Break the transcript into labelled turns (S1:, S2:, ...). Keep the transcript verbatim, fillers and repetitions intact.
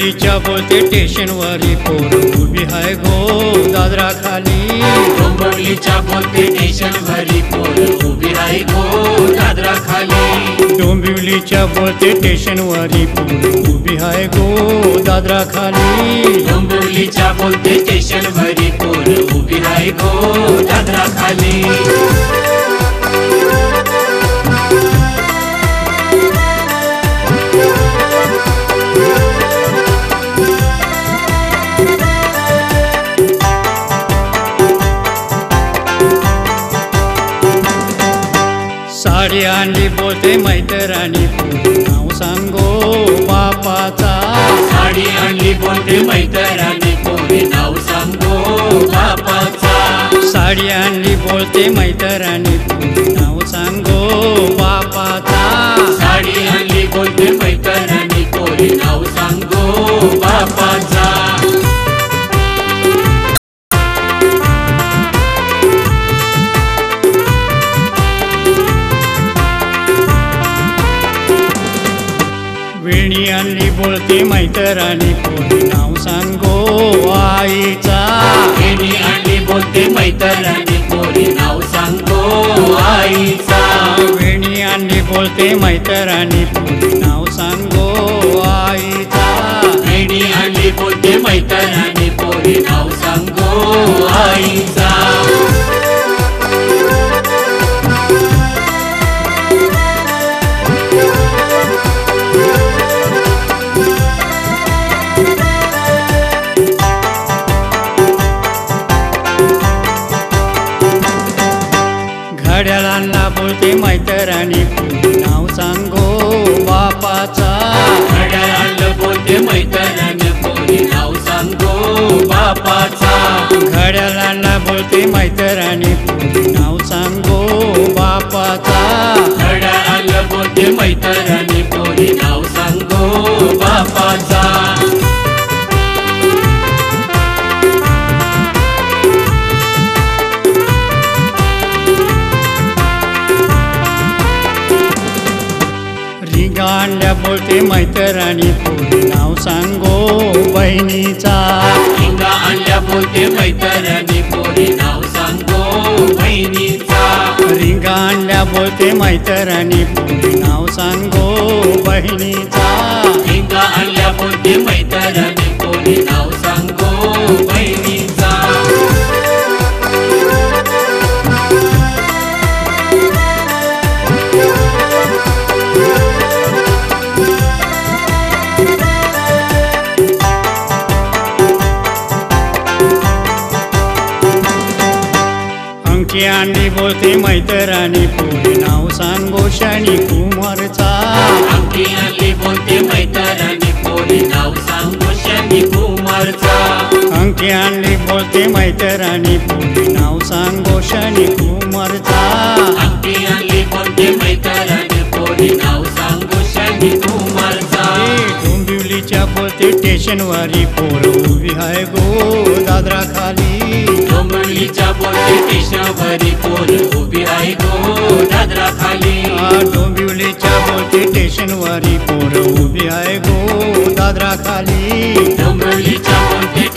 S1: डोंबिवलीच्या बोलते स्टेशनवरी पोर उभी हाय गो दादरा खाली।
S2: डोंबिवलीच्या बोलते स्टेशनवरी पोर उभी हाय गो दादरा खाली।
S1: डोंबिवलीच्या बोलते स्टेशनवरी पोर उभी हाय गो दादरा खाली।
S2: डोंबिवलीच्या बोलते स्टेशनवरी पोर उभी हाय गो दादरा खाली।
S1: साडी आणली बोलते मैत्रिणी नाव सांगो बापाचा।
S2: साडी आणली बोलते मैत्रिणी पोरी नाव सांगो बापाचा।
S1: साडी आणली बोलते मैत्रिणी नाव सांगो बापाचा।
S2: साडी आणली बोलते मैत्रिणी पोरी नाव सांगो बापाचा।
S1: वेणी आणली बोलते मैत्रिणी पोरी नाव सांगो आईचा।
S2: वेणी आणली बोलते मैत्रिणी पोरी नाव सांगो आईचा।
S1: वेणी आणली बोलते मैत्रिणी पोरी नाव सांगो आईचा।
S2: वेणी आणली बोलते मैत्रिणी पोरी नाव सांगो आईचा।
S1: घड्याळांना बोलते मैत्रिणी पोरी नाव सांगो बापाचा।
S2: घड्याळाला बोलते मैत्रिणी पोरी नाव सांगो बापाचा।
S1: घड्याळांना बोलते मैत्रिणी पोरी नाव सांगो बापाचा।
S2: घड्याळाला बोलते मैत्रिणी पोरी नाव सांगो बापाचा। रिंगाणल्या बोलते मैत्रिणी पोरी नाव सांगो बहिणीचा। रिंगा आणल्या बोलते मैत्रिणी पोरी नाव सांगो बहिणीचा।
S1: रिंगाणल्या बोलते मैत्रिणी पोरी नाव सांगो बहिणीचा।
S2: रिंगा आणल्या बोलते मैत्रिणी पोरी नाव सांगो बहिणीचा।
S1: अंकी आणली बोलते मैत्रिणी पोरी नाव सांगो शनी कुमारचा।
S2: अंकी आणली बोलते मैत्रिणी पोरी नाव सांगो शनी कुमारचा।
S1: अंकी आणली बोलते मैत्रिणी पोरी नाव सांगो शनी कुमारचा।
S2: अंकी आणली बोलते मैत्रिणी पोरी नाव सांगो शनी कुमारचा।
S1: डोंबिवलीच्या बोलते स्टेशनवरी पोर उभी हाय गो दादरा खाली।
S2: डोंबिवलीच्या बोलते स्टेशनवरी पोर उभी आहे गो दादरा खाली।
S1: डोंबिवलीच्या बोलते स्टेशनवरी पोर उभी आहे गो दादरा खाली।
S2: डोंबिवलीच्या बोलते